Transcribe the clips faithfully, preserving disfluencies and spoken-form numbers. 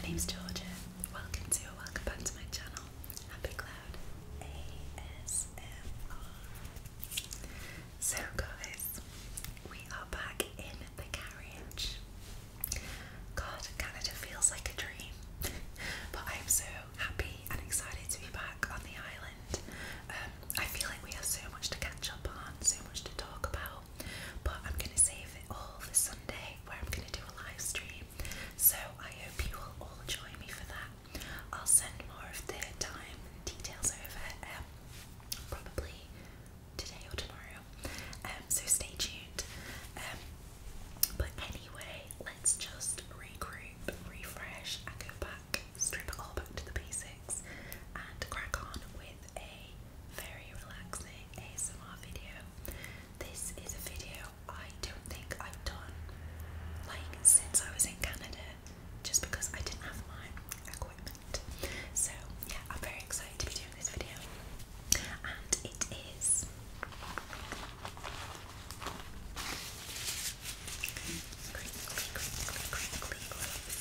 name's Georgia. Welcome to or welcome back to my channel, Happy Cloud A S M R. So guys, we are back in the carriage. God, Canada feels like a dream, but I'm so happy and excited to be back on the island. Um, I feel like we have so much to catch up on, so much to talk about, but I'm going to save it all for Sunday where I'm going to do a live stream. So I hope you will all join me for that. I'll send more of the time and details over um, probably today or tomorrow. Um, so stay tuned. Um, but anyway, let's just regroup, refresh, and go back, strip it all back to the basics, and crack on with a very relaxing A S M R video. This is a video I don't think I've done like since I was in Canada, just because I didn't have my equipment. So yeah, I'm very excited to be doing this video, and it is crinkly, crinkly, crinkly gloves,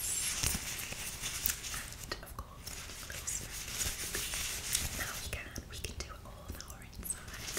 and of course gloves. Now we can we can do it all now we're inside.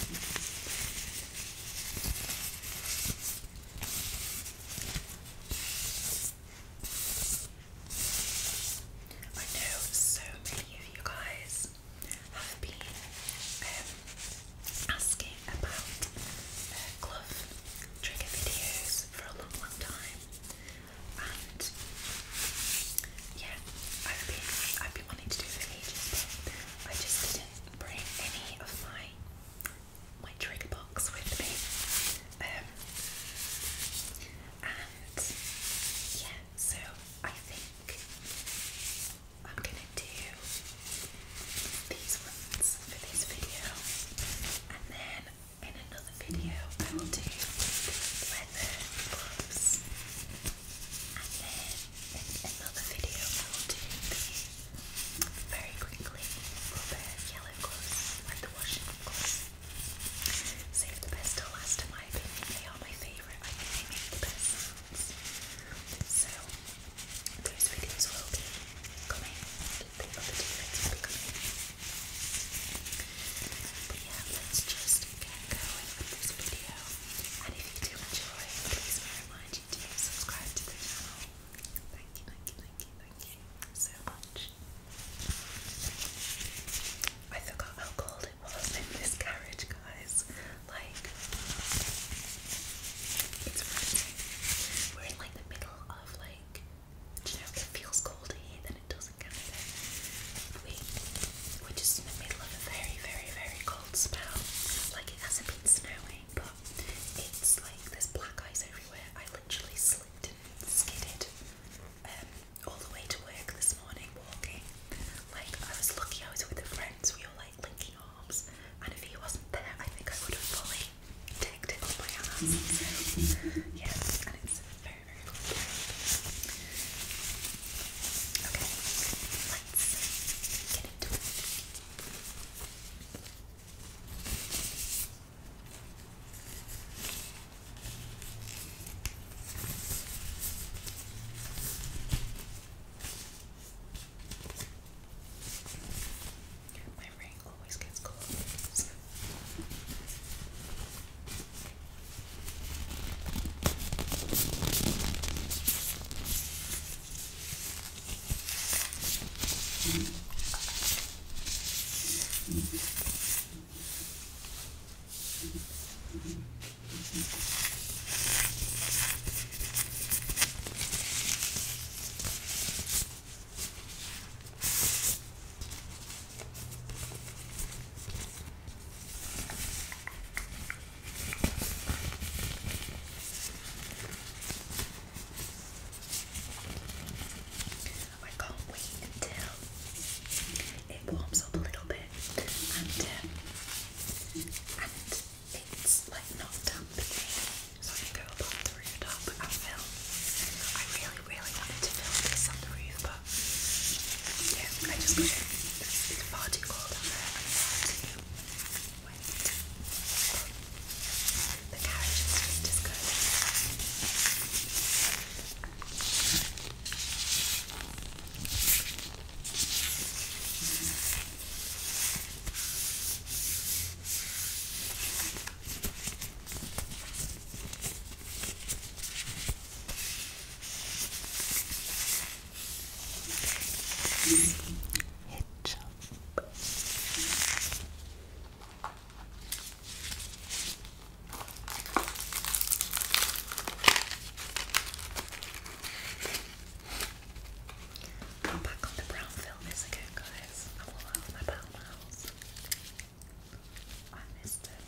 I know so many of you guys have been um, asking about uh, glove trigger videos for a long, long time, and yeah, I've been I've been wanting to do it for ages, but I just didn't bring any of my my trigger box with me, um, and yeah, so I think I'm gonna do these ones for this video, and then in another video I will do leather gloves, and then in another video I will do the very crinkly rubber yellow gloves, like the washing gloves. Save the best till last in my opinion, they are my favourite, I think they make the best sounds. So those videos will be coming, the other two bits will be coming. But yeah, let's just get going with this video, and if you do enjoy, please may I remind you to subscribe to the channel. Thank you, thank you, thank you, thank you so much. I forgot how cold it was in this carriage, guys. Like, it's freezing. We're in like the middle of like, do you know, it feels colder here than it does in Canada. We, we're just in the middle of a very, very, very cold spell. Like, it hasn't been snowing, but it's like there's black ice everywhere. I literally slipped and skidded um, all the way to work this morning walking. Like, I was lucky I was with a friend, so we were like linking arms, and if he wasn't there, I think I would have fully tagged it on my ass. So yeah, and it's very, very cold. Okay, let's get into it. My ring always gets cold. So. I can't wait until it warms up a little bit, and um, and it's like not damp again, so I can go up on the rooftop and film. I really, really wanted to film this on the roof, but yeah, I just couldn't. It's, it's far too cold out there and far too wet. But the carriage is just as good. hitch up. I'm back on the brown filmers again, guys. I'm all out of my brown mouse. I missed it.